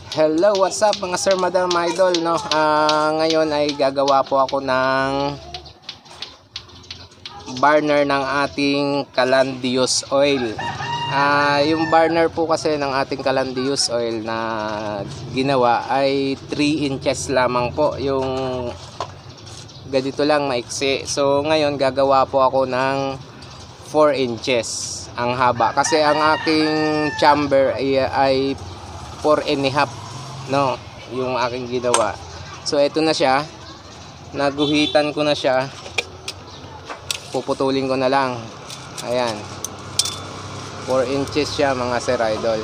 Hello, what's up mga sir, madam, idol, no? Ngayon ay gagawa po ako ng burner ng ating Calandius oil. Yung burner po kasi ng ating Calandius oil na ginawa ay 3 inches lamang po. Yung ganito lang maiksi. So ngayon gagawa po ako ng 4 inches ang haba. Kasi ang aking chamber ay 4.5, no, yung aking ginawa. So ito na siya, naguhitan ko na siya, puputulin ko na lang. Ayan, 4 inches siya mga sir idol.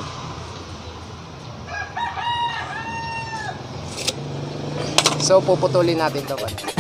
So puputulin natin to.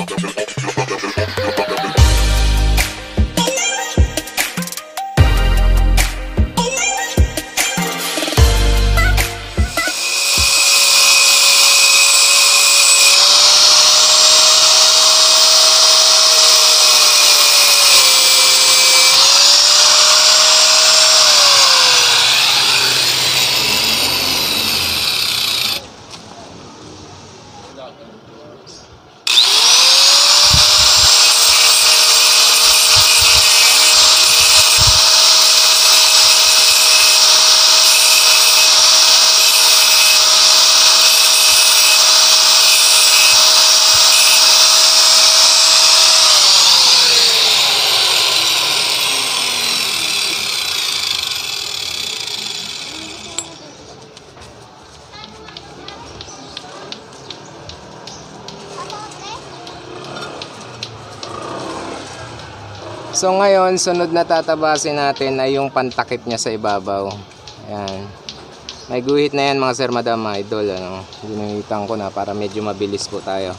So ngayon, sunod na tatabasin natin ay yung pantakip niya sa ibabaw. Ayan. May guhit na yan mga sir, madam, idol, ano. Ginuhitan ko na para medyo mabilis po tayo.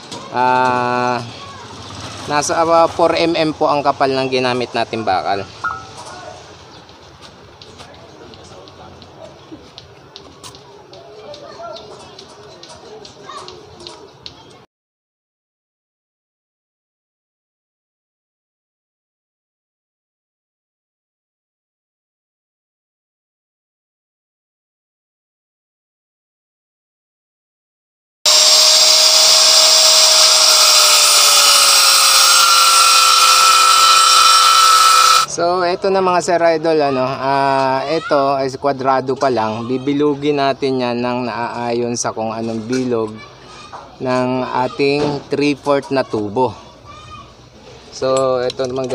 Nasa 4 mm po ang kapal ng ginamit natin bakal. So ito na mga sir idol, ano, ito ay kwadrado pa lang. Bibilugin natin yan ng naaayon sa kung anong bilog ng ating 3/4 na tubo. So ito naman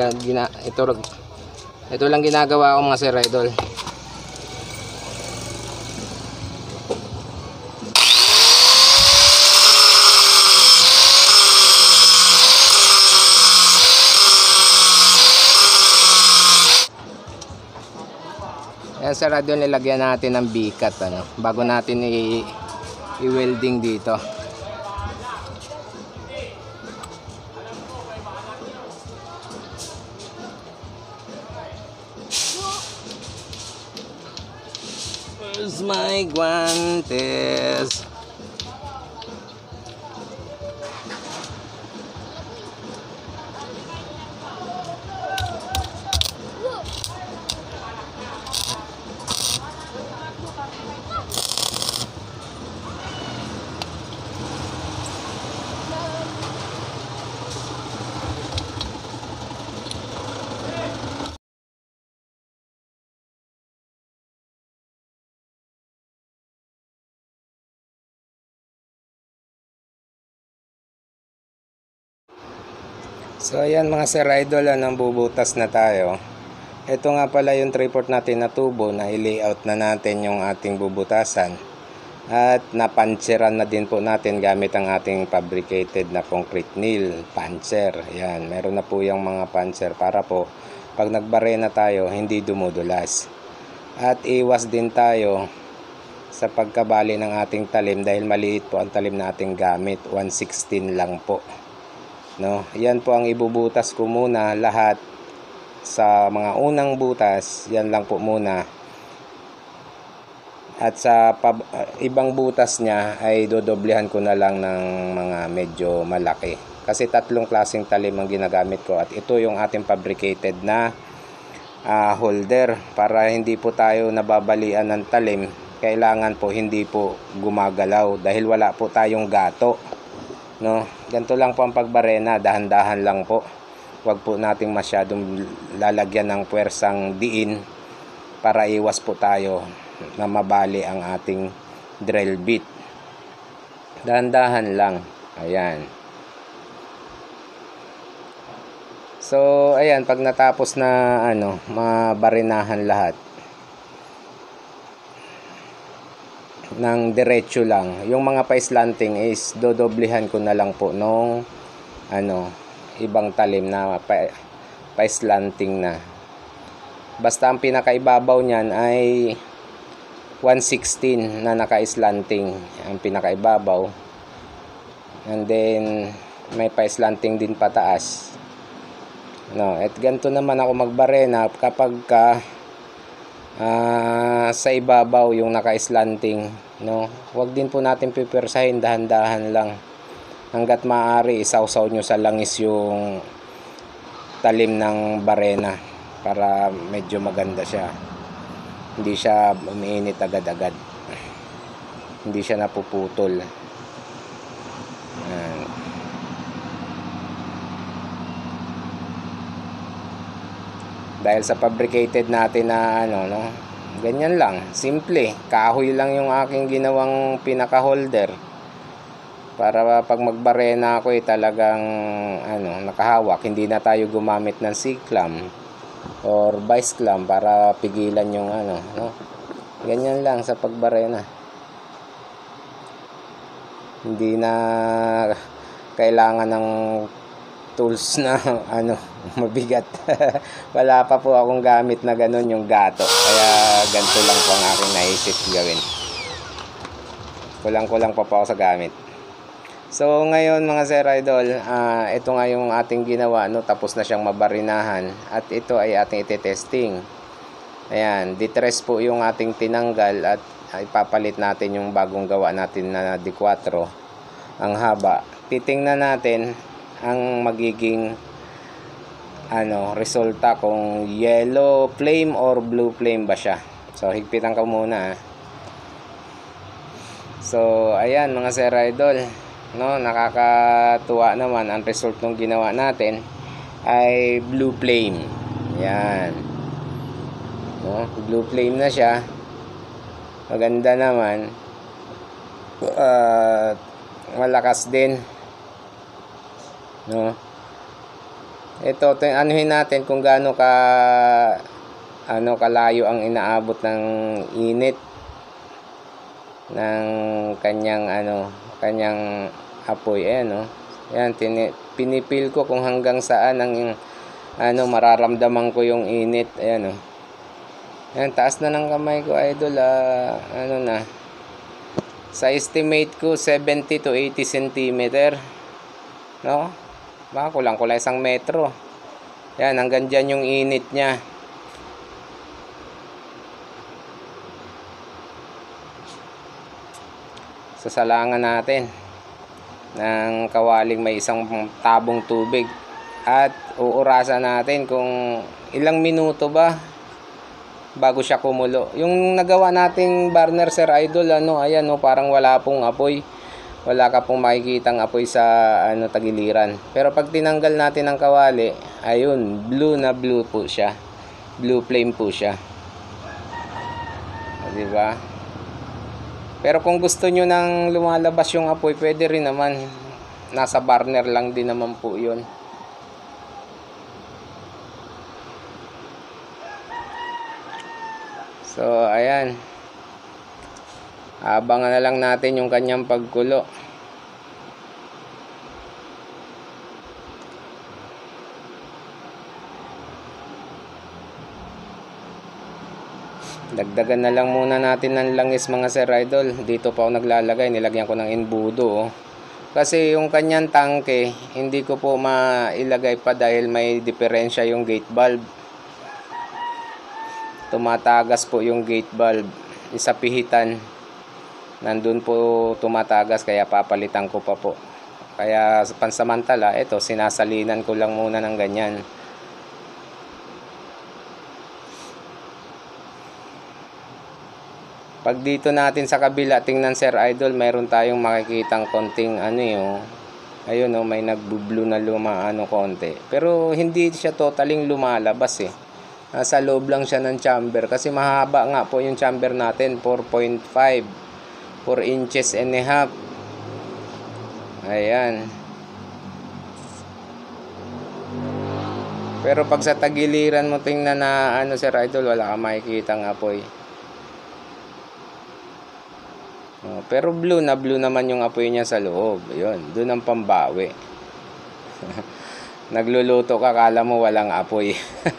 ito lang ginagawa ko mga sir idol. Yan sir idol, nilagyan natin ng bikat, ano, bago natin i-welding dito. Where's my guantes? So ayan mga sir idol, nang bubutas na tayo. Ito nga pala yung 3/4 natin na tubo na i-layout na natin yung ating bubutasan. At napancheran na din po natin gamit ang ating fabricated na concrete nail puncher. Ayan, meron na po yung mga puncher para po pag nagbare na tayo hindi dumudulas. At iwas din tayo sa pagkabali ng ating talim dahil maliit po ang talim na ating gamit, 1/16 lang po. No, yan po ang ibubutas ko muna lahat sa mga unang butas, yan lang po muna. At sa ibang butas niya ay dodoblehan ko na lang ng mga medyo malaki. Kasi 3 klaseng talim ang ginagamit ko at ito yung ating fabricated na holder para hindi po tayo nababalian ng talim kailangan po hindi po gumagalaw dahil wala po tayong gato, no? Ganito lang po ang pagbarena, dahan-dahan lang po. Huwag po nating masyadong lalagyan ng puwersang diin para iwas po tayo na mabali ang ating drill bit. Dahan-dahan lang. Ayan. So, ayan, pag natapos na mabarinahan lahat ng diretso lang, yung mga pa-slanting is dodoblihan ko na lang po nung ibang talim na pa-slanting na. Basta ang pinakaibabaw niyan ay 1/16 na naka-slanting ang pinakaibabaw, and then may pa-slanting din pataas, no? At ganito naman ako magbarena kapag sa ibabaw yung naka-slanting, no? Huwag din po natin pipwersahin, dahan-dahan lang hanggat maaari. Isawsaw nyo sa langis yung talim ng barena para medyo maganda siya, hindi siya umiinit agad-agad, hindi siya napuputol. Dahil sa fabricated natin na ganyan lang, simple, kahoy lang yung aking ginawang pinaka holder para pag magbarena ako talagang nakahawak, hindi na tayo gumamit ng C-clamp or vice clamp para pigilan yung ganyan lang sa pagbarena. Hindi na kailangan ng tools na mabigat. Wala pa po akong gamit na ganun, yung gato, kaya ganito lang po ang aking naisip gawin. Kulang-kulang pa po ako sa gamit. So ngayon mga Sir Idol, ito nga yung ating ginawa, tapos na siyang mabarinahan at ito ay ating ite-testing. Ayan, D3 po yung ating tinanggal at ipapalit natin yung bagong gawa natin na D4 ang haba. Titingnan natin ang magiging resulta, kung yellow flame or blue flame ba siya. So higpitan ko muna. So ayan mga Sir Idol, nakakatuwa naman ang result ng ginawa natin ay blue flame. Yan, blue flame na siya, maganda naman, malakas din, ito anuhin natin kung gaano kalayo ang inaabot ng init ng kanyang apoy. Ayan, yan, pinipil ko kung hanggang saan ang mararamdaman ko yung init. Ayan, yan, taas na ng kamay ko, idol. Na sa estimate ko 70 to 80 cm, baka kulang-kulang 1 metro. Yan, hanggang dyan yung init niya. Sasalangan natin ng kawaling may isang tabong tubig at uurasan natin kung ilang minuto ba bago siya kumulo. Yung nagawa nating burner, Sir Idol, ayan, parang wala pong apoy. Wala ka pong makikitang apoy sa tagiliran. Pero pag tinanggal natin ang kawali, ayun, blue na blue po siya. Blue flame po siya. Di ba? Pero kung gusto nyo nang lumalabas yung apoy, pwede rin naman. Nasa burner lang din naman po yun. So, ayan. Abangan na lang natin yung kanyang pagkulo. Dagdagan na lang muna natin ng langis mga Sir Idol. Dito pa ako naglalagay, nilagyan ko ng embudo. Kasi yung kanyang tangke, hindi ko po mailagay pa dahil may diferensya yung gate valve. Tumatagas po yung gate valve. Isa pihitan, nandun po tumatagas, kaya papalitan ko pa po. Kaya pansamantala, ito, sinasalinan ko lang muna ng ganyan. Pag dito natin sa kabila, tingnan Sir Idol, mayroon tayong makikitang konting ano yung, ayun oh, may nagbo-blue na konti. Pero hindi siya totaling lumalabas eh. Nasa loob lang siya ng chamber kasi mahaba nga po yung chamber natin, 4.5, 4 inches and a half. Ayan. Pero pag sa tagiliran mo tingnan na ano Sir Idol, wala kang makikitang apoy. Pero blue naman yung apoy niya sa loob. Ayun, doon ang pambawi. Nagluluto ka, kala mo walang apoy.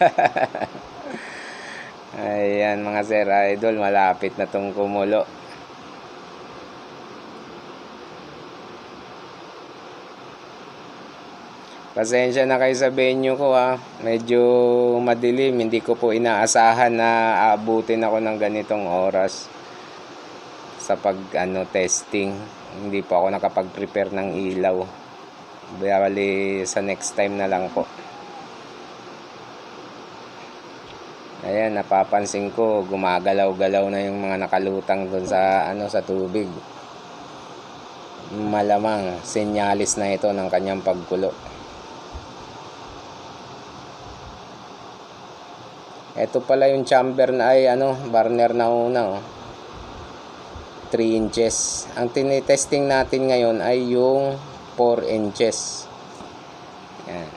Ayan mga Sir Idol, malapit na tong kumulo. Pasensya na kayo sa venue ko ha. Medyo madilim, hindi ko po inaasahan na aabutin ako ng ganitong oras sa testing. Hindi po ako nakapag-prepare ng ilaw. Bali sa next time na lang po. Ayan, napapansin ko gumagalaw-galaw na yung mga nakalutang doon sa sa tubig. Malamang senyalis na ito ng kanyang pagkulo. Ito pala yung chamber na ay burner na una 3 inches. Ang tinitesting natin ngayon ay yung 4 inches. Yan.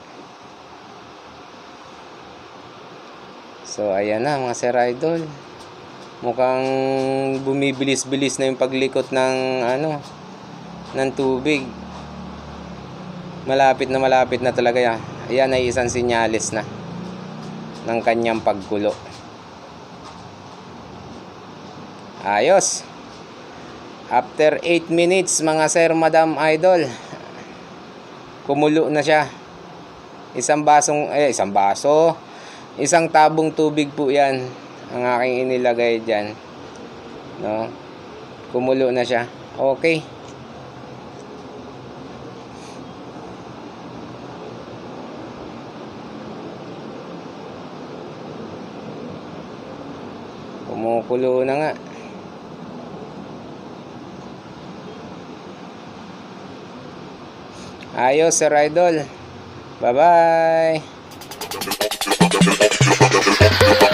So ayan na mga Sir Idol. Mukhang bumibilis-bilis na yung paglikot ng ng tubig. Malapit na talaga yan. Ayan ay isang sinyalis na ng kanyang pagkulo. Ayos. After 8 minutes mga Sir Madam Idol, kumulo na siya. Isang tabong tubig po yan ang aking inilagay dyan, no? Kumulo na siya. Okay. Kumukulo na nga. Ayos Sir Idol. Bye-bye.